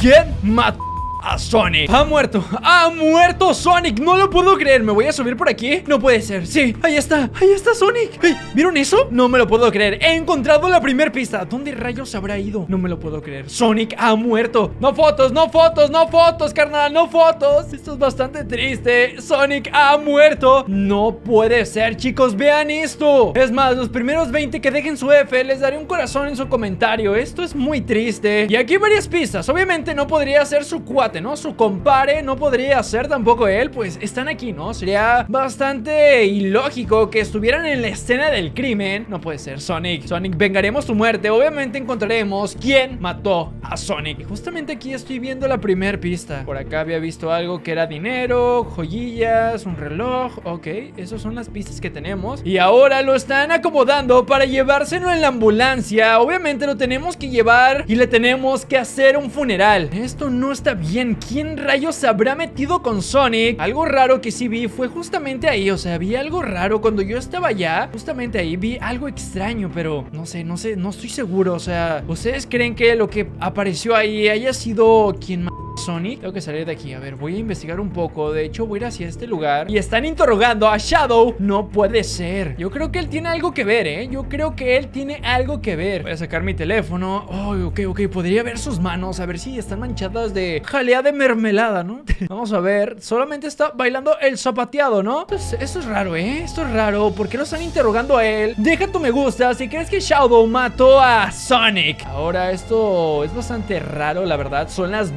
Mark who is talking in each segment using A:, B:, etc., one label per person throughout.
A: ¿Quién mató a Sonic? ¡Ha muerto! ¡Ha muerto Sonic! ¡No lo puedo creer! ¿Me voy a subir por aquí? No puede ser. Sí, ahí está Sonic. ¡Hey! ¿Vieron eso? No me lo puedo creer. He encontrado la primera pista. ¿Dónde rayos habrá ido? No me lo puedo creer. Sonic ha muerto. No fotos, no fotos, no fotos, carnal. No fotos. Esto es bastante triste. Sonic ha muerto. No puede ser, chicos. Vean esto. Es más, los primeros 20 que dejen su F, les daré un corazón en su comentario. Esto es muy triste. Y aquí hay varias pistas. Obviamente no podría ser su cuate, ¿no? Su compare no podría ser tampoco él. Pues están aquí, ¿no? Sería bastante ilógico que estuvieran en la escena del crimen. No puede ser. Sonic, vengaremos tu muerte. Obviamente encontraremos quién mató a Sonic. Y justamente aquí estoy viendo la primera pista. Por acá había visto algo que era dinero, joyillas, un reloj. Ok, esas son las pistas que tenemos. Y ahora lo están acomodando para llevárselo en la ambulancia. Obviamente lo tenemos que llevar y le tenemos que hacer un funeral. Esto no está bien. ¿Quién rayos se habrá metido con Sonic? Algo raro que sí vi fue justamente ahí. O sea, vi algo raro cuando yo estaba allá. Justamente ahí vi algo extraño, pero no sé, no estoy seguro. O sea, ¿ustedes creen que lo que apareció ahí haya sido quien Sonic? Tengo que salir de aquí. A ver, voy a investigar un poco. De hecho, voy a ir hacia este lugar. Y están interrogando a Shadow. No puede ser. Yo creo que él tiene algo que ver, ¿eh? Yo creo que él tiene algo que ver. Voy a sacar mi teléfono. Oh, ok. Podría ver sus manos. A ver si están manchadas de jalea de mermelada, ¿no? Vamos a ver. Solamente está bailando el zapateado, ¿no? Esto es raro, ¿eh? Esto es raro. ¿Por qué lo están interrogando a él? Deja tu me gusta si crees que Shadow mató a Sonic. Ahora, esto es bastante raro, la verdad. Son las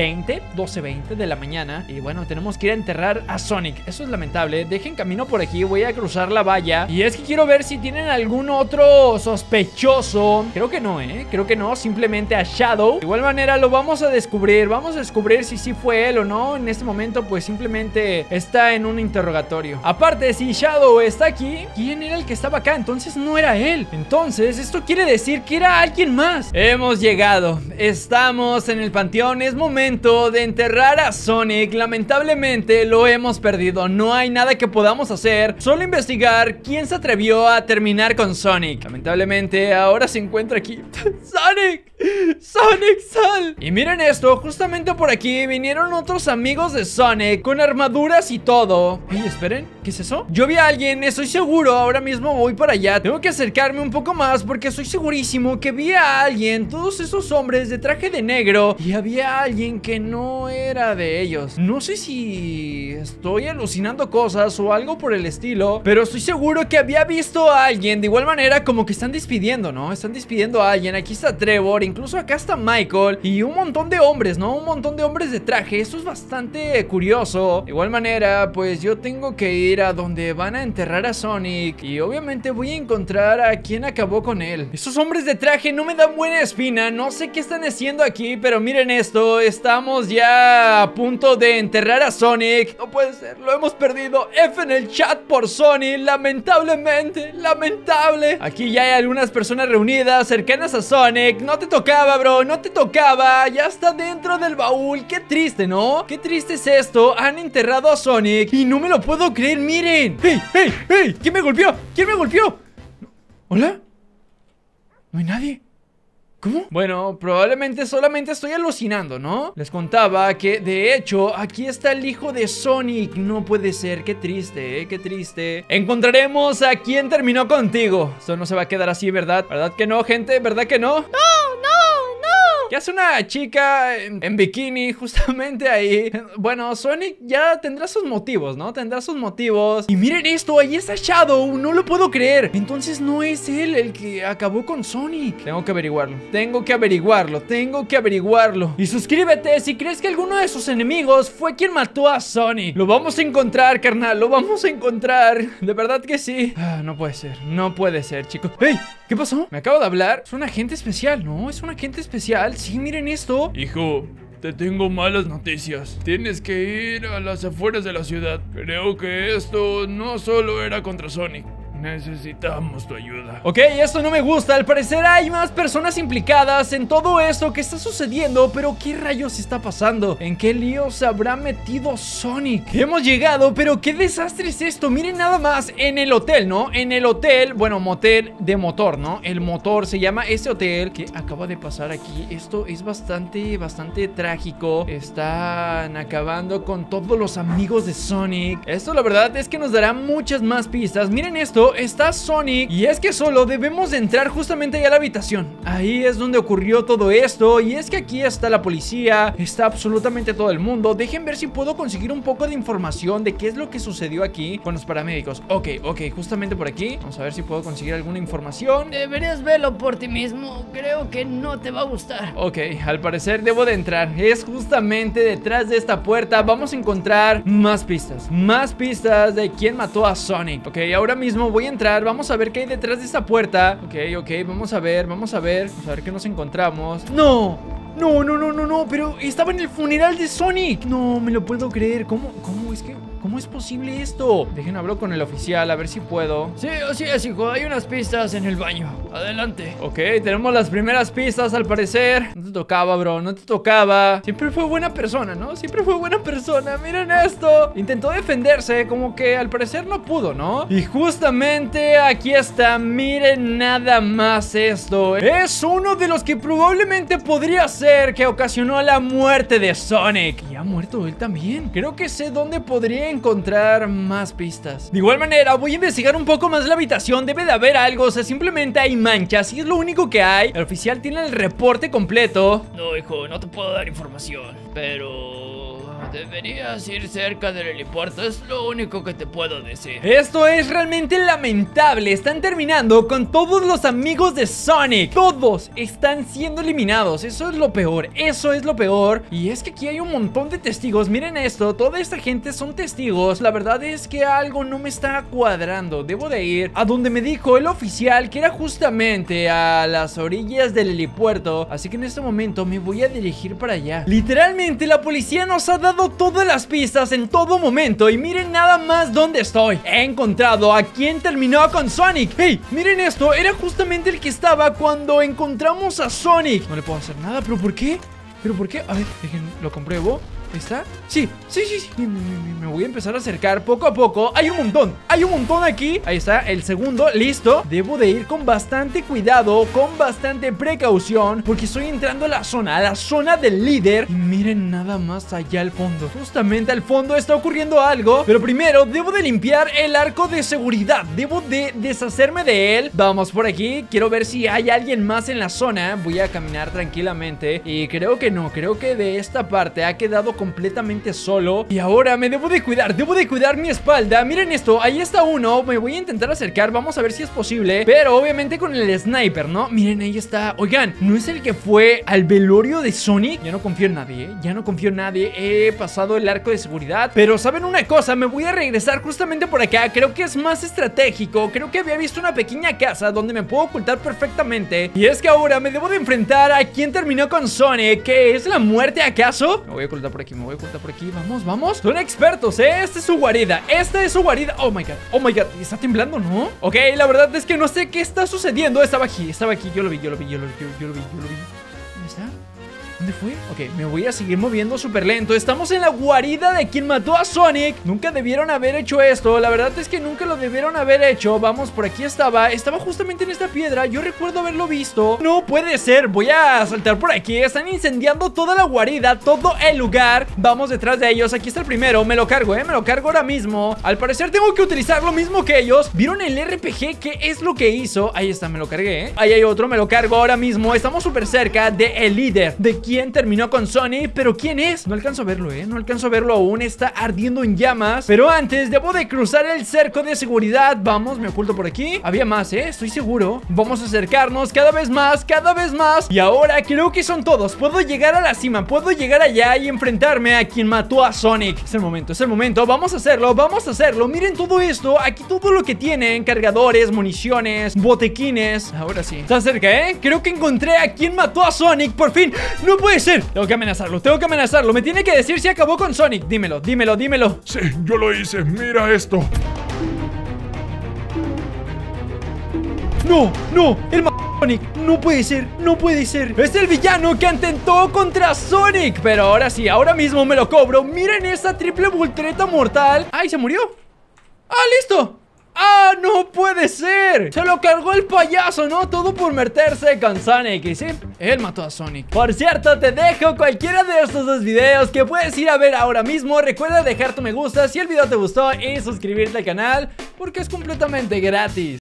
A: 12:20 de la mañana. Y bueno, tenemos que ir a enterrar a Sonic. Eso es lamentable. Dejen camino por aquí. Voy a cruzar la valla. Y es que quiero ver si tienen algún otro sospechoso. Creo que no, creo que no. Simplemente a Shadow. De igual manera lo vamos a descubrir. Vamos a descubrir si sí fue él o no. En este momento pues simplemente está en un interrogatorio. Aparte, si Shadow está aquí, ¿quién era el que estaba acá? Entonces no era él. Entonces esto quiere decir que era alguien más. Hemos llegado. Estamos en el panteón. Es momento de enterrar a Sonic. Lamentablemente lo hemos perdido. No hay nada que podamos hacer. Solo investigar quién se atrevió a terminar con Sonic. Lamentablemente ahora se encuentra aquí. Sonic, sal. Y miren esto, justamente por aquí vinieron otros amigos de Sonic con armaduras y todo. Ey, esperen, ¿qué es eso? Yo vi a alguien, estoy seguro. Ahora mismo voy para allá. Tengo que acercarme un poco más porque estoy segurísimo que vi a alguien. Todos esos hombres de traje de negro. Y había alguien que no era de ellos. No sé si estoy alucinando cosas o algo por el estilo, pero estoy seguro que había visto a alguien. De igual manera como que están despidiendo, ¿no? Están despidiendo a alguien. Aquí está Trevor, incluso acá está Michael y un montón de hombres, ¿no? Un montón de hombres de traje. Esto es bastante curioso. De igual manera, pues yo tengo que ir a donde van a enterrar a Sonic y obviamente voy a encontrar a quien acabó con él. Esos hombres de traje no me dan buena espina. No sé qué están haciendo aquí, pero miren esto. Estamos ya a punto de enterrar a Sonic. No puede ser, lo hemos perdido. F en el chat por Sonic. Lamentablemente, lamentable. Aquí ya hay algunas personas reunidas cercanas a Sonic. No te tocaba, bro, no te tocaba. Ya está dentro del baúl. Qué triste, ¿no? Qué triste es esto. Han enterrado a Sonic y no me lo puedo creer, miren. ¡Hey! ¿Quién me golpeó? ¿Hola? ¿No hay nadie? ¿Cómo? Bueno, probablemente solamente estoy alucinando, ¿no? Les contaba que, de hecho, aquí está el hijo de Sonic. No puede ser, qué triste, qué triste. Encontraremos a quien terminó contigo. Esto no se va a quedar así, ¿verdad? ¿Verdad que no, gente? ¿Verdad que no? ¡No! ¿Qué hace una chica en bikini justamente ahí? Bueno, Sonic ya tendrá sus motivos, ¿no? Tendrá sus motivos. Y miren esto, ahí está Shadow. No lo puedo creer. Entonces no es él el que acabó con Sonic. Tengo que averiguarlo. Y suscríbete si crees que alguno de sus enemigos fue quien mató a Sonic. Lo vamos a encontrar, carnal. Lo vamos a encontrar. De verdad que sí. No puede ser, chicos. ¡Hey! ¿Qué pasó? Me acabo de hablar. Es un agente especial, ¿no? Es un agente especial. Sí, miren esto.
B: Hijo, te tengo malas noticias. Tienes que ir a las afueras de la ciudad. Creo que esto no solo era contra Sonic. necesitamos tu ayuda.
A: Ok, esto no me gusta. Al parecer hay más personas implicadas en todo esto que está sucediendo. Pero ¿qué rayos está pasando? ¿En qué lío se habrá metido Sonic? Hemos llegado, pero ¿qué desastre es esto? Miren nada más en el hotel, ¿no? En el hotel, bueno, motel de motor, ¿no? El motor se llama ese hotel que acaba de pasar aquí. Esto es bastante trágico. Están acabando con todos los amigos de Sonic. Esto la verdad es que nos dará muchas más pistas. Miren esto, está Sonic y es que solo debemos de entrar justamente ahí a la habitación. Ahí es donde ocurrió todo esto. Y es que aquí está la policía, está absolutamente todo el mundo. Dejen ver si puedo conseguir un poco de información de qué es lo que sucedió aquí con los paramédicos. Ok, justamente por aquí. Vamos a ver si puedo conseguir alguna información.
C: Deberías verlo por ti mismo. Creo que no te va a gustar.
A: Ok, al parecer debo de entrar. Es justamente detrás de esta puerta. Vamos a encontrar más pistas de quién mató a Sonic. Ok, ahora mismo voy a entrar. Vamos a ver qué hay detrás de esta puerta. Ok, vamos a ver qué nos encontramos. ¡No! No, pero estaba en el funeral de Sonic. No me lo puedo creer. ¿Cómo es posible esto? Dejen hablar con el oficial a ver si puedo.
C: Sí, así es, hijo. Hay unas pistas en el baño. Adelante.
A: Ok, tenemos las primeras pistas al parecer. No te tocaba, bro, no te tocaba. Siempre fue buena persona, ¿no? Siempre fue buena persona. Miren esto. Intentó defenderse, como que al parecer no pudo, ¿no? Y justamente aquí está. Miren nada más esto. Es uno de los que probablemente podría ser que ocasionó la muerte de Sonic. Y ha muerto él también. Creo que sé dónde podría encontrar más pistas. De igual manera, voy a investigar un poco más la habitación. Debe de haber algo, o sea, simplemente hay manchas y es lo único que hay. El oficial tiene el reporte completo.
C: No, hijo, no te puedo dar información, pero deberías ir cerca del helipuerto. Es lo único que te puedo decir.
A: Esto es realmente lamentable. Están terminando con todos los amigos de Sonic. Todos están siendo eliminados. Eso es lo peor. Y es que aquí hay un montón de testigos. Miren esto, toda esta gente son testigos. La verdad es que algo no me está cuadrando. Debo de ir a donde me dijo el oficial, que era justamente a las orillas del helipuerto. Así que en este momento me voy a dirigir para allá. Literalmente la policía nos ha dado todas las pistas en todo momento. Y miren nada más dónde estoy. He encontrado a quien terminó con Sonic. Hey, miren esto, era justamente el que estaba cuando encontramos a Sonic. No le puedo hacer nada, ¿pero por qué? A ver, lo compruebo. ¿Está? Sí. Me voy a empezar a acercar poco a poco. Hay un montón aquí. Ahí está, el segundo, listo. Debo de ir con bastante cuidado, con bastante precaución, porque estoy entrando a la zona del líder. Y miren nada más allá al fondo. Justamente al fondo está ocurriendo algo. Pero primero debo de limpiar el arco de seguridad. Debo de deshacerme de él. Vamos por aquí, quiero ver si hay alguien más en la zona. Voy a caminar tranquilamente. Y creo que no, creo que de esta parte ha quedado completamente solo. Y ahora me debo de cuidar mi espalda. Miren esto, ahí está uno. Me voy a intentar acercar, vamos a ver si es posible, pero obviamente con el sniper, ¿no? Miren, ahí está. Oigan, ¿no es el que fue al velorio de Sonic? Ya no confío en nadie, ya no confío en nadie. He pasado el arco de seguridad, pero ¿saben una cosa? Me voy a regresar justamente por acá. Creo que es más estratégico. Creo que había visto una pequeña casa donde me puedo ocultar perfectamente. Y es que ahora me debo de enfrentar a quien terminó con Sonic. ¿Qué es la muerte acaso? Me voy a ocultar por aquí, vamos. Son expertos, esta es su guarida. Oh my god, está temblando, ¿no? Ok, la verdad es que no sé qué está sucediendo. Estaba aquí, yo lo vi. ¿Dónde está? ¿Dónde fue? Ok, me voy a seguir moviendo súper lento. Estamos en la guarida de quien mató a Sonic. Nunca debieron haber hecho esto. La verdad es que nunca lo debieron haber hecho. Vamos, por aquí estaba justamente en esta piedra. Yo recuerdo haberlo visto. No puede ser, voy a saltar por aquí. Están incendiando toda la guarida, todo el lugar. Vamos detrás de ellos, aquí está el primero. Me lo cargo, me lo cargo ahora mismo. Al parecer tengo que utilizar lo mismo que ellos. ¿Vieron el RPG? ¿Qué es lo que hizo? Ahí está, me lo cargué, Ahí hay otro, me lo cargo ahora mismo. Estamos súper cerca del líder, de quien terminó con Sonic. Pero ¿quién es? No alcanzo a verlo, no alcanzo a verlo aún. Está ardiendo en llamas. Pero antes debo de cruzar el cerco de seguridad. Vamos, me oculto por aquí. Había más, estoy seguro. Vamos a acercarnos cada vez más. Y ahora creo que son todos. Puedo llegar a la cima, puedo llegar allá y enfrentarme a quien mató a Sonic. Es el momento, vamos a hacerlo. Miren todo esto, aquí todo lo que tienen: cargadores, municiones, botequines. Ahora sí, está cerca, creo que encontré a quien mató a Sonic, por fin. No puede ser, tengo que amenazarlo. Me tiene que decir si acabó con Sonic. Dímelo.
B: Sí, yo lo hice, mira esto.
A: No, no, el Sonic. No puede ser, no puede ser. Es el villano que atentó contra Sonic. Pero ahora sí, ahora mismo me lo cobro. Miren esa triple voltereta mortal. ¡Ay, se murió! ¡Ah, listo! ¡Ah, no puede ser! Se lo cargó el payaso, ¿no? Todo por meterse con Sonic. Y sí, él mató a Sonic. Por cierto, te dejo cualquiera de estos dos videos que puedes ir a ver ahora mismo. Recuerda dejar tu me gusta si el video te gustó y suscribirte al canal, porque es completamente gratis.